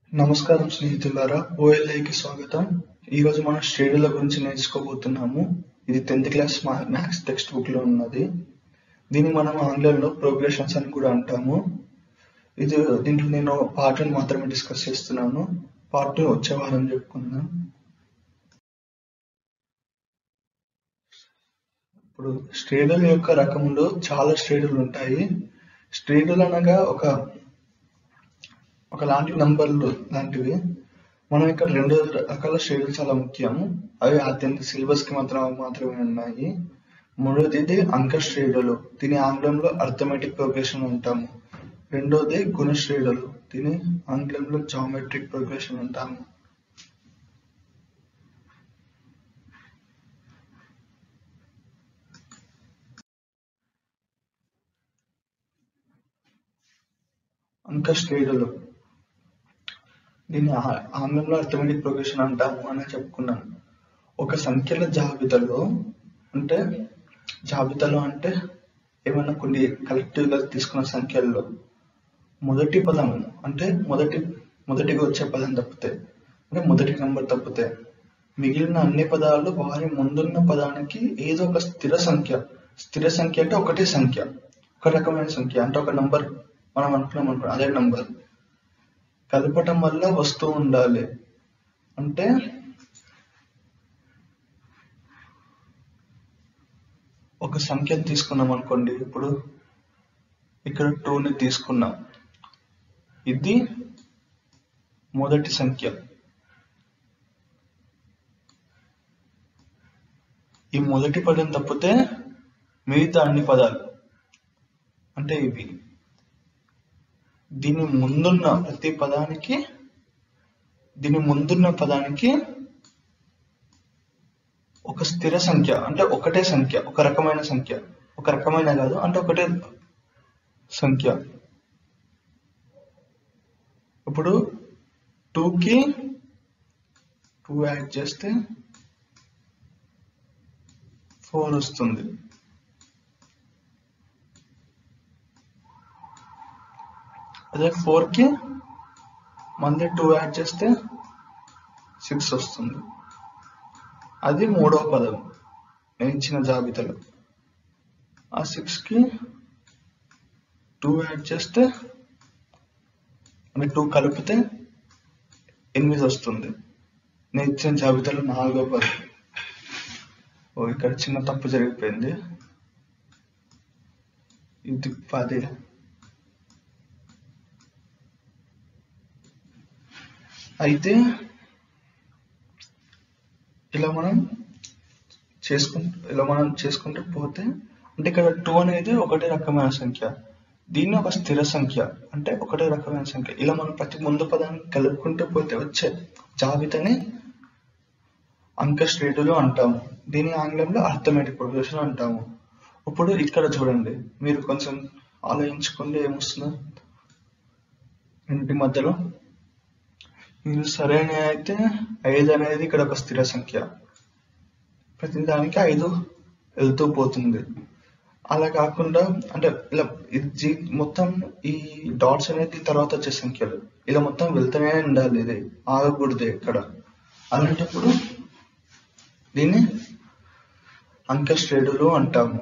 నమస్కారం స్నేహితులారా, ఓఎల్ఐకి స్వాగతం. ఈరోజు మనం శ్రేణుల గురించి నేర్చుకోబోతున్నాము. ఇది 10th class maths text book లో ఉన్నది. దీన్ని మనం ఆంగ్లంలో ప్రోగ్రెషన్స్ అని కూడా అంటాము. దీంట్లో నేను పార్ట్ 1 మాత్రమే డిస్కస్ చేస్తున్నాను. పార్ట్ 2 వచ్చే వారం చెప్పుకుందాం. ఇప్పుడు శ్రేణుల యొక్క రకములు చాలా శ్రేణులు ఉంటాయి. శ్రేణులు అనగా ఒకలాంటి నంబర్లు లాంటివి. మనం ఇక్కడ 2 రకాల శ్రేణులు చాలా ముఖ్యము. అవి అత్యంత సిలబస్ కి మాత్రమే ఉన్నాయి. మొదటిది అంక శ్రేణులు, దీని ఆంగ్లంలో అర్థమెటిక్ ప్రోగ్రెషన్ అంటాము. రెండోది గుణ శ్రేణులు, దీని ఆంగ్లంలో జామెట్రిక్ ప్రోగ్రెషన్ అంటాము. అంక శ్రేణులు, దీన్ని ఆంగ్లంలో అర్థమెటిక్ ప్రోగ్రెషన్ అంటాము అని చెప్పుకున్నాను. ఒక సంఖ్యల జాబితాలో అంటే ఏమైనా కొన్ని కలెక్టివ్ గా తీసుకున్న సంఖ్యల్లో మొదటి పదం అంటే మొదటిగా వచ్చే పదం తప్పితే, అంటే మొదటి నంబర్ తప్పితే మిగిలిన అన్ని పదాలు వారి ముందున్న పదానికి ఏదో ఒక స్థిర సంఖ్య అంటే ఒకటే సంఖ్య, ఒక రకమైన సంఖ్య, అంటే ఒక నంబర్ మనం అనుకున్నాం అదే నంబర్ కలపటం వల్ల వస్తూ ఉండాలి. అంటే ఒక సంఖ్యను తీసుకున్నాం అనుకోండి, ఇప్పుడు ఇక్కడ 2ని తీసుకున్నాం, ఇది మొదటి సంఖ్య. ఈ మొదటి పదం తప్పితే మిగతా అన్ని పదాలు అంటే ఇవి, దీని ముందున్న పదానికి ఒక స్థిర సంఖ్య అంటే ఒకటే సంఖ్య, ఒక రకమైన సంఖ్య, ఒక రకమైన కాదు అంటే ఒకటే సంఖ్య. ఇప్పుడు 2కి 2 యాడ్ చేస్తే 4 వస్తుంది. అదే 4కి మళ్ళీ 2 యాడ్ చేస్తే 6 వస్తుంది. అది మూడవ పదం నేను ఇచ్చిన జాబితాలో. ఆ 6కి 2 యాడ్ చేస్తే అంటే 2 కలిపితే 8 వస్తుంది. నేను ఇచ్చిన జాబితాలో 4వ పదం. ఇక్కడ చిన్న తప్పు జరిగిపోయింది, ఇది 10. అయితే ఇలా మనం చేసుకుంటూ పోతే, అంటే ఇక్కడ 2 అనేది ఒకటే రకమైన సంఖ్య, దీన్ని ఒక స్థిర సంఖ్య అంటే ఒకటే రకమైన సంఖ్య. ఇలా మనం ప్రతి ముందు పదాన్ని కలుపుకుంటూ పోతే వచ్చే జాబితాని అంక శ్రేణులు అంటాము. దీని ఆంగ్లంలో అర్థమెటిక్ ప్రోగ్రెషన్ అంటాము. ఇప్పుడు ఇక్కడ చూడండి, మీరు కొంచెం ఆలోచించుకోండి ఏమొస్తుందో. ఇంటి మధ్యలో మీరు సరైన అయితే 5 అనేది ఇక్కడ ఒక స్థిర సంఖ్య, ప్రతి దానికి 5 వెళ్తూ పోతుంది. అలా కాకుండా అంటే ఇలా మొత్తం ఈ డాట్స్ అనేది తర్వాత వచ్చే సంఖ్యలు ఇలా మొత్తం వెళ్తూనే ఉండాలి, ఇది ఆగకూడదు ఇక్కడ. అలాంటప్పుడు దీన్ని అంక శ్రేణులు అంటాము.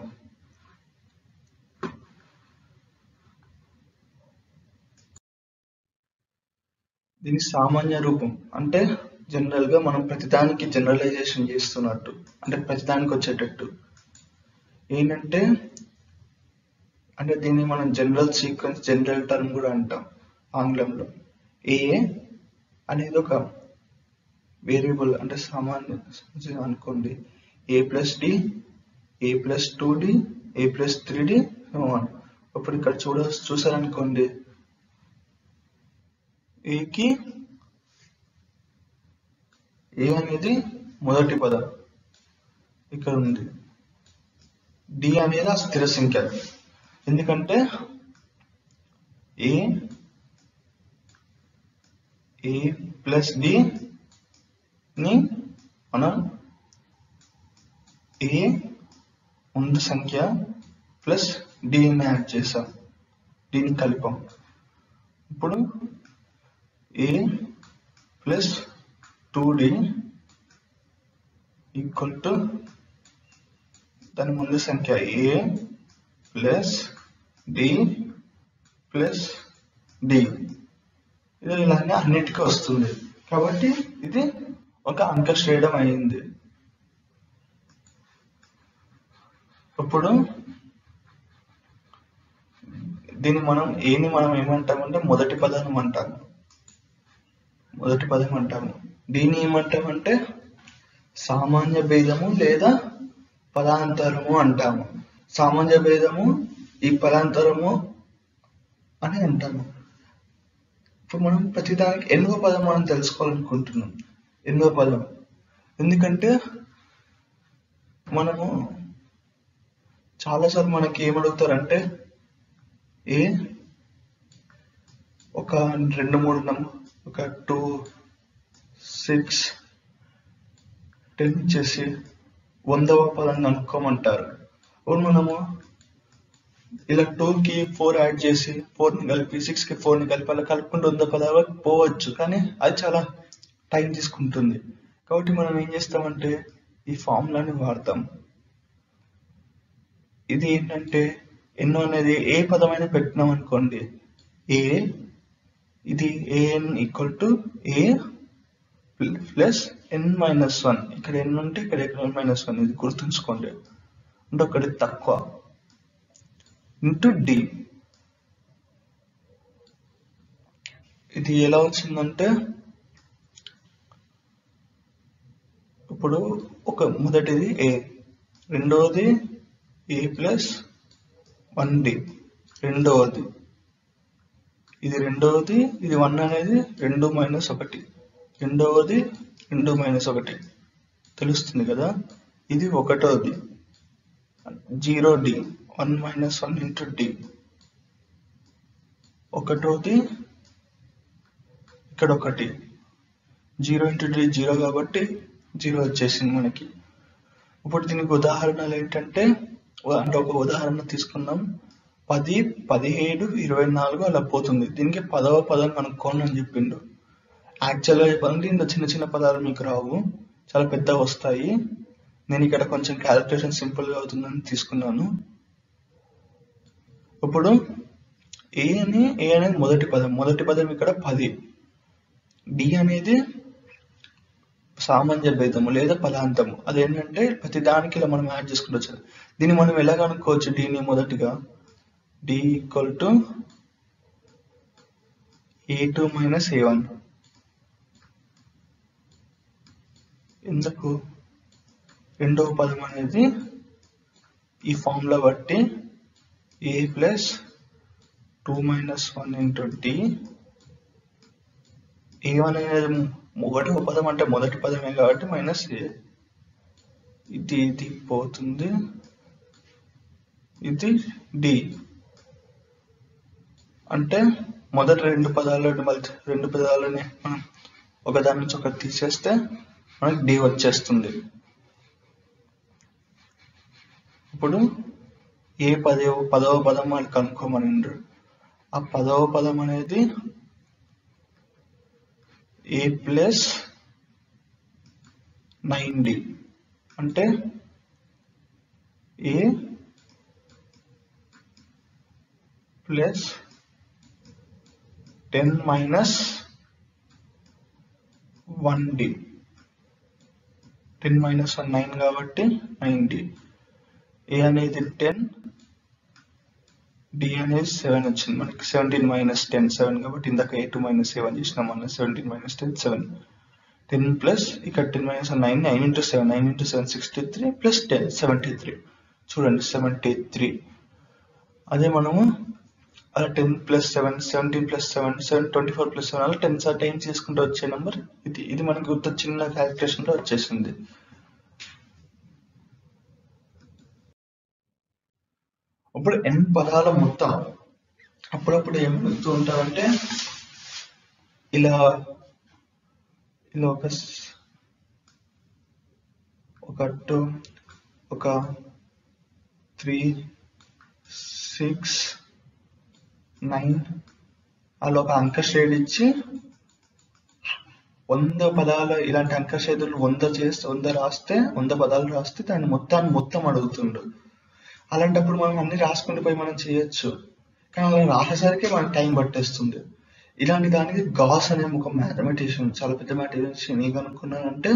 దీని సామాన్య రూపం అంటే జనరల్ గా మనం ప్రతిదానికి జనరలైజేషన్ చేస్తున్నట్టు, అంటే ప్రతిదానికి వచ్చేటట్టు ఏంటంటే, అంటే దీన్ని మనం జనరల్ సీక్వెన్స్, జనరల్ టర్మ్ కూడా అంటాం ఆంగ్లంలో. ఏ అనేది ఒక వేరియబుల్ అంటే సామాన్య అనుకోండి, a+d, a+2d, a+3d. ఇప్పుడు ఇక్కడ చూసారనుకోండి, ఏ అనేది మొదటి పదం ఇక్కడ ఉంది, డి అనేది ఆ స్థిర సంఖ్య. ఎందుకంటే a+d ని మనం ఏ ముందు సంఖ్య ప్లస్ డిని యాడ్ చేసాం, దీన్ని కలిపాం. ఇప్పుడు a plus 2d equal to దాని ముందు సంఖ్య a plus d plus d. ఇది ఇలానే అన్నిటికీ వస్తుంది కాబట్టి ఇది ఒక అంక శ్రేణి అయింది. ఇప్పుడు దీన్ని మనం ఏమంటామంటే మొదటి పదం అంటాము. దీన్ని ఏమంటామంటే సామాన్య భేదము లేదా పదాంతరము అంటాము. సామాన్య భేదము ఈ పదాంతరము అని అంటాము. ఇప్పుడు మనం ప్రతిదానికి ఎన్నో పదం మనం తెలుసుకోవాలనుకుంటున్నాం. ఎన్నో పదం ఎందుకంటే మనము చాలాసార్లు మనకి ఏమడుగుతారంటే ఒక 2-3 నంబర్ ఒక 2, 6, 10 చేసి 100వ పదం కనుక్కోమంటారు. అప్పుడు మనము ఇలా 2కి 4 యాడ్ చేసి 4ని కలిపి 6కి 4ని కలిపి అలా కలుపుకుంటూ 100 పదాలు పోవచ్చు, కానీ అది చాలా టైం తీసుకుంటుంది. కాబట్టి మనం ఏం చేస్తామంటే ఈ ఫార్ములాని వాడతాం. ఇది ఏంటంటే ఎన్నో అనేది ఏ పదమైనా పెట్టినాం అనుకోండి, ఇది an equal to a plus n-1. ఇక్కడ n ఉంటే ఇక్కడ n-1, ఇది గుర్తుంచుకోండి. అంటే ఒకటి తక్కువ ఇంటూ d. ఇది ఎలా వచ్చిందంటే ఇప్పుడు మొదటిది a, రెండవది a ప్లస్ 1d, రెండవది ఇది 1 అనేది 2 - 1, రెండవది 2 - 1 తెలుస్తుంది కదా. ఇది ఒకటోది 0d, 1 - 1 ఇంటూ d. ఒకటోది ఇక్కడ 1, 0 ఇంటూ d 0 కాబట్టి 0 వచ్చేసింది మనకి. ఇప్పుడు దీనికి ఉదాహరణలు ఏంటంటే ఒక ఉదాహరణ తీసుకుందాం. 10, 17, 24 అలా పోతుంది. దీనికి 10వ పదం కనుక్కోండి అని చెప్పిండు. యాక్చువల్గా చెప్పాలంటే ఇంత చిన్న చిన్న పదాలు మీకు రావు, చాలా పెద్దగా వస్తాయి. నేను ఇక్కడ కొంచెం క్యాలిక్యులేషన్ సింపుల్గా అవుతుందని తీసుకున్నాను. ఇప్పుడు ఏ అనేది మొదటి పదం ఇక్కడ 10. డి అనేది సామాన్య భేదము లేదా పదాంతము. అదేంటంటే ప్రతి దానికి ఇలా మనం యాడ్ చేసుకుంటూ వచ్చారు. దీన్ని మనం ఎలా కనుక్కోవచ్చు? దీన్ని మొదటిగా d equal to a2 - a1. ఎందుకు? రెండవ పదం అనేది ఈ ఫార్ములా బట్టి a plus 2 - 1 into d. a1 అనేది ఒకటవ పదం అంటే మొదటి పదమే కాబట్టి మైనస్ a. ఇది పోతుంది, ఇది d. అంటే మొదటి రెండు పదాలని మనం ఒకదాని నుంచి ఒకటి తీసేస్తే మనకి d వచ్చేస్తుంది. ఇప్పుడు ఏ 10వ పదం వాళ్ళు కనుక్కోమని. ఆ 10వ పదం అనేది a ప్లస్ 9d. అంటే a ప్లస్ 10 - 1d. 10 - 1 9 కాబట్టి 9d. a అనేది 10, d అనేది 7 వచ్చింది మనకి. 17 - 10 7 కాబట్టి ఇందాక a2 - a1 చేసినాం అన్న. 17 - 10 7. 10 ప్లస్ ఇక్కడ 10 - 9 9 × 7 9 × 7 63 ప్లస్ 10 73. చూడండి 73. అదే మనము అలా 10 + 7 17 + 7 24 + 7 అలా 10 టైమ్స్ చేసుకుంటూ వచ్చే నెంబర్ ఇది మనకి గుర్తు చిన్న క్యాలిక్యులేషన్లో వచ్చేసింది. ఇప్పుడు n పదాల మొత్తం అప్పుడప్పుడు ఏమవుతూ ఉంటారంటే ఇలా ఒక 2 ఒక 3 6 9 అలా ఒక అంక శ్రేణి ఇచ్చి 100 పదాలు ఇలాంటి అంకషేదులు 100 రాస్తే 100 పదాలు రాస్తే దాన్ని మొత్తం అడుగుతుండు. అలాంటప్పుడు మనం అన్ని రాసుకుంటూ పోయి మనం చేయొచ్చు, కానీ అలా రాసేసరికి మనకు టైం పట్టేస్తుంది. ఇలాంటి దానికి గాస్ అనే ఒక మ్యాథమెటిషియన్, చాలా పెద్ద మ్యాథమెటిషియన్ ఏం కనుక్కున్నాడంటే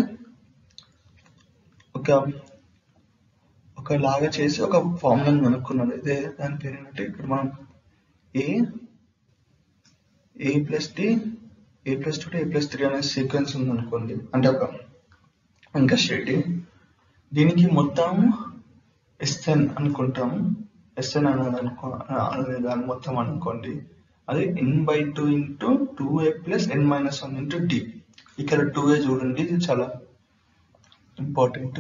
ఒకలాగా చేసి ఒక ఫార్ములాని కనుక్కున్నాడు. ఇదే దాని పేరు ఏంటంటే, ఇక్కడ మనం a plus d a plus 2 a plus 3 అనే సీక్వెన్స్ ఉందనుకోండి, అంటే ఒక అంకశ్రేణి. దీనికి మొత్తం Sn అనుకుంటాము. Sn అనే దాన్ని మొత్తం అనుకోండి, అది n/2 into 2a plus n-1 into d. ఇక్కడ 2a చూడండి, ఇది చాలా ఇంపార్టెంట్.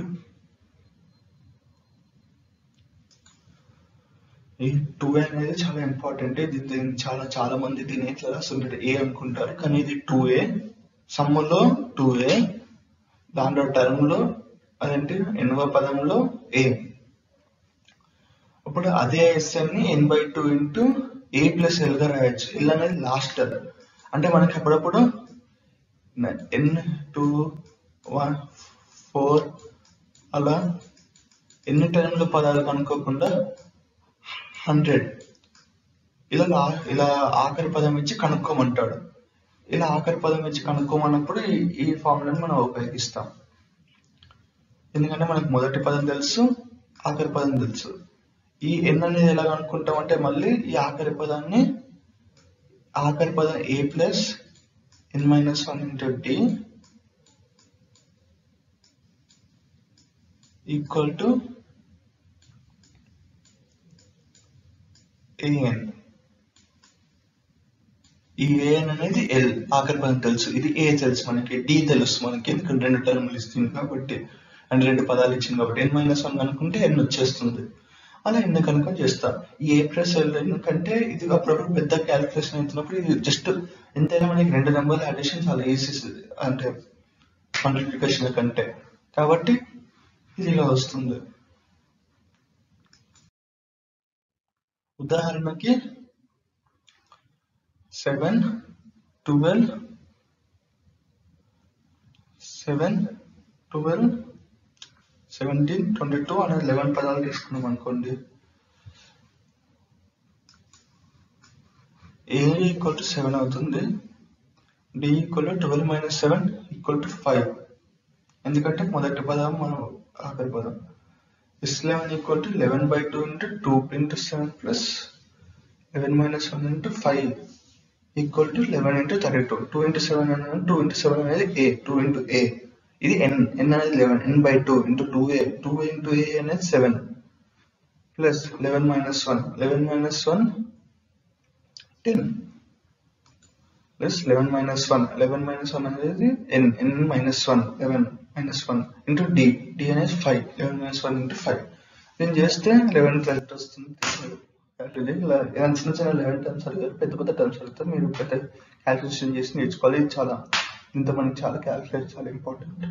ఈ 2a అనేది చాలా ఇంపార్టెంట్. దీన్ని చాలా మంది దీన్ని ఎట్లా రాస్తుంటారు, ఏ అనుకుంటారు, కానీ ఇది 2a. సమ్ములో 2a, దాంట్లో టర్మ్ లో అదేంటి ఎన్నవ పదంలో a. ఇప్పుడు అదే Sn ని n/2 into a plus l గా రాయొచ్చు. l అనేది లాస్ట్ టర్మ్, అంటే మనకి అప్పుడప్పుడు n 2 1 4 అలా ఎన్ని టర్మ్ల పదాలు కనుక్కోకుండా 100 ఇలా ఆఖరి పదం ఇచ్చి కనుక్కోమంటాడు. ఇలా ఆఖరి పదం ఇచ్చి కనుక్కోమన్నప్పుడు ఈ ఫార్ములాని మనం ఉపయోగిస్తాం. ఎందుకంటే మనకు మొదటి పదం తెలుసు, ఆఖరి పదం తెలుసు. ఈ n అనేది ఎలా కనుక్కుంటాం అంటే, మళ్ళీ ఈ ఆఖరి పదం a plus n-1 into d equal to an. ఈ an అనేది l, ఆఖరి పదం తెలుసు. ఇది a తెలుసు మనకి, d తెలుసు మనకి, ఎందుకంటే 2 టర్ములు ఇస్తుంది కాబట్టి, అంటే 2 పదాలు ఇచ్చింది కాబట్టి. n-1 కనుక్కుంటే n వచ్చేస్తుంది. అలా ఎందుకు కనుక చేస్తాం. ఈ a ప్లస్ l ఎందుకంటే ఇది అప్పుడప్పుడు పెద్ద క్యాలిక్యులేషన్ అవుతున్నప్పుడు ఇది జస్ట్ ఎంతైనా మనకి 2 నెంబర్ల అడిషన్ చాలా ఈజీ, అంటే మల్టిప్లికేషన్ కంటే, కాబట్టి ఇది ఇలా వస్తుంది. ఉదాహరణకి 7 12 17 22 అనే 11 పదాలు తీసుకున్నాం అనుకోండి. a ఈక్వల్ టు 7 అవుతుంది, d equal to 12 - 7 equal to 5. ఎందుకంటే మొదటి పదం మనం ఆఖరి పదం. is 11 equal to 11/2 into 2 into 7 plus 11 - 1 into 5 equal to 11 into 32. 2 into 7 అనేది 2 ఇంటూ 7 అనేది a, 2 ఇంటూ a. ఇది n అనేది 11, n/2 into 2a, 2a into a అనేది 7 ప్లస్ 11 - 1, 11 - 1 10 ప్లస్ 11 - 1, 11 - 1 అనేది n, n-1, 11 - 1 into d, d అనేది 5, 11 - 1 ఇంటూ 5. దీన్ని చేస్తే 11 కరెక్ట్ వస్తుంది. ఇలా చిన్న 11 టర్మ్స్ అడిగారు, పెద్ద టర్మ్స్ అడుగుతారు, మీరు పెద్ద క్యాల్కులేషన్ చేసి నేర్చుకోవాలి. ఇది చాలా మనకి చాలా క్యాల్కులేట్ చాలా ఇంపార్టెంట్.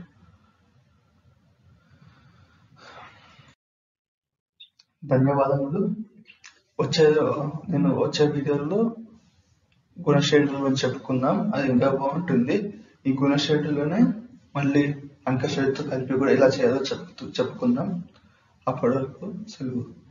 ధన్యవాదములు. నేను వచ్చే వీడియోలో గుణశ్రేణుల గురించి చెప్పుకుందాం, అది ఇంకా బాగుంటుంది. ఈ గుణశ్రేణులోనే మళ్ళీ అంకశ్రేణితో కలిపి కూడా ఎలా చేయాలో చెప్పుకుందాం. అప్పటి వరకు సెలవు.